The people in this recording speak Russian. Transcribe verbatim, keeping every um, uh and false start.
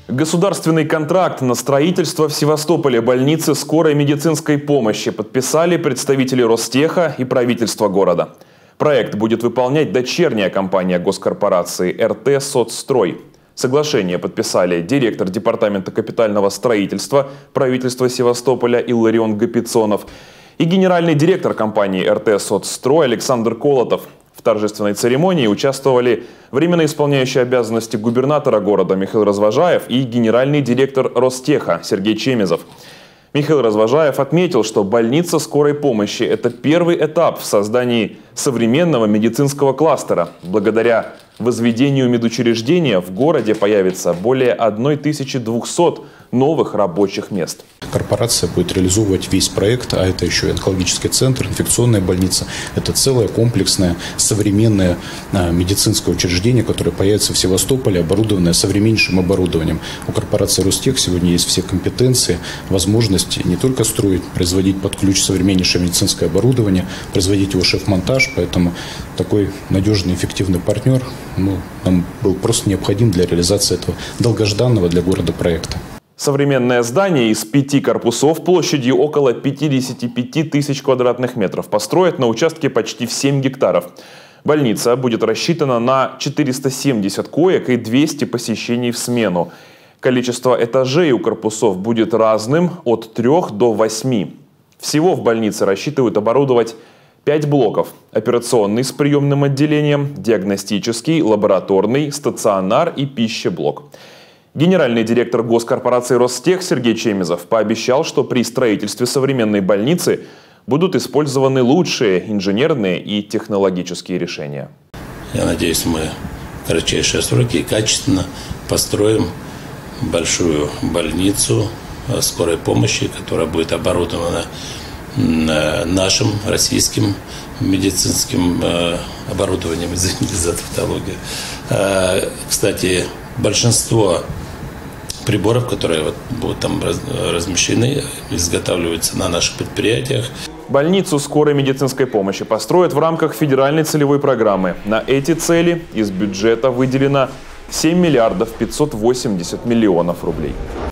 Государственный контракт на строительство в Севастополе больницы скорой медицинской помощи подписали представители Ростеха и правительства города. Проект будет выполнять дочерняя компания госкорпорации эр тэ «Соцстрой». Соглашение подписали директор департамента капитального строительства правительства Севастополя Илларион Гапицонов и генеральный директор компании эр тэ «Соцстрой» Александр Колотов. В торжественной церемонии участвовали временно исполняющий обязанности губернатора города Михаил Развожаев и генеральный директор Ростеха Сергей Чемезов. Михаил Развожаев отметил, что больница скорой помощи – это первый этап в создании современного медицинского кластера. Благодаря возведению медучреждения в городе появится более тысячи двухсот новых рабочих мест. Корпорация будет реализовывать весь проект, а это еще и онкологический центр, инфекционная больница. Это целое комплексное современное медицинское учреждение, которое появится в Севастополе, оборудованное современнейшим оборудованием. У корпорации Ростех сегодня есть все компетенции, возможности не только строить, производить под ключ современнейшее медицинское оборудование, производить его шеф-монтаж. Поэтому такой надежный, эффективный партнер ну, нам был просто необходим для реализации этого долгожданного для города проекта. Современное здание из пяти корпусов площадью около пятидесяти пяти тысяч квадратных метров построят на участке почти в семь гектаров. Больница будет рассчитана на четыреста семьдесят коек и двести посещений в смену. Количество этажей у корпусов будет разным – от трёх до восьми. Всего в больнице рассчитывают оборудовать пять блоков – операционный с приемным отделением, диагностический, лабораторный, стационар и пищеблок. Генеральный директор госкорпорации Ростех Сергей Чемезов пообещал, что при строительстве современной больницы будут использованы лучшие инженерные и технологические решения. Я надеюсь, мы в кратчайшие сроки и качественно построим большую больницу скорой помощи, которая будет оборудована нашим российским медицинским оборудованием, извините за тавтологию. Кстати, большинство приборов, которые вот будут там размещены, изготавливаются на наших предприятиях. Больницу скорой медицинской помощи построят в рамках федеральной целевой программы. На эти цели из бюджета выделено семь миллиардов пятьсот восемьдесят миллионов рублей.